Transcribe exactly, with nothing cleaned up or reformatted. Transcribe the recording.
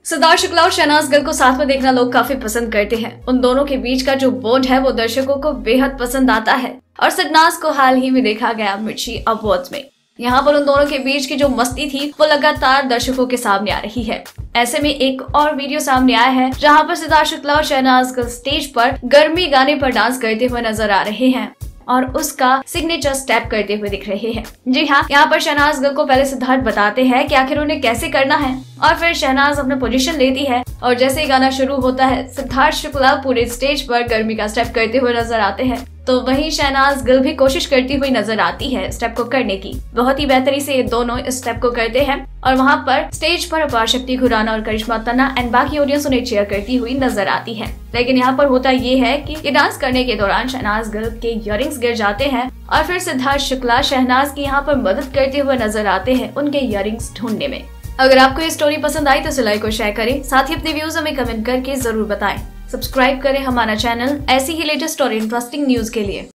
सिद्धार्थ शुक्ला और शहनाज गिल को साथ में देखना लोग काफी पसंद करते हैं। उन दोनों के बीच का जो बॉन्ड है वो दर्शकों को बेहद पसंद आता है और शहनाज को हाल ही में देखा गया मिर्ची अवार्ड्स में। यहाँ पर उन दोनों के बीच की जो मस्ती थी वो लगातार दर्शकों के सामने आ रही है। ऐसे में एक और वीडियो सामने आया है जहाँ पर सिद्धार्थ शुक्ला और शहनाज गिल स्टेज पर गर्मी गाने पर डांस करते हुए नजर आ रहे हैं और उसका सिग्नेचर स्टेप करते हुए दिख रहे हैं। जी हाँ, यहाँ पर शहनाज गिल को पहले सिद्धार्थ बताते हैं कि आखिर उन्हें कैसे करना है और फिर शहनाज अपने पोजीशन लेती है और जैसे ही गाना शुरू होता है सिद्धार्थ शुक्ला पूरे स्टेज पर गर्मी का स्टेप करते हुए नजर आते हैं, तो वहीं शहनाज गिल भी कोशिश करती हुई नजर आती है स्टेप को करने की। बहुत ही बेहतरी से ये दोनों इस स्टेप को करते हैं और वहाँ पर स्टेज पर अपार शक्ति खुराना और करिश्मा तन्ना एंड बाकी ऑडियंस उन्हें चीयर करती हुई नजर आती है। लेकिन यहाँ पर होता ये है कि ये डांस करने के दौरान शहनाज गिल के इयररिंग्स गिर जाते हैं और फिर सिद्धार्थ शुक्ला शहनाज की यहाँ पर मदद करते हुए नजर आते हैं उनके इयररिंग्स ढूंढने में। अगर आपको ये स्टोरी पसंद आई तो इसे लाइक और शेयर करें, साथ ही अपने व्यूज हमें कमेंट करके जरूर बताएं। सब्सक्राइब करें हमारा चैनल ऐसी ही लेटेस्ट और इंटरेस्टिंग न्यूज के लिए।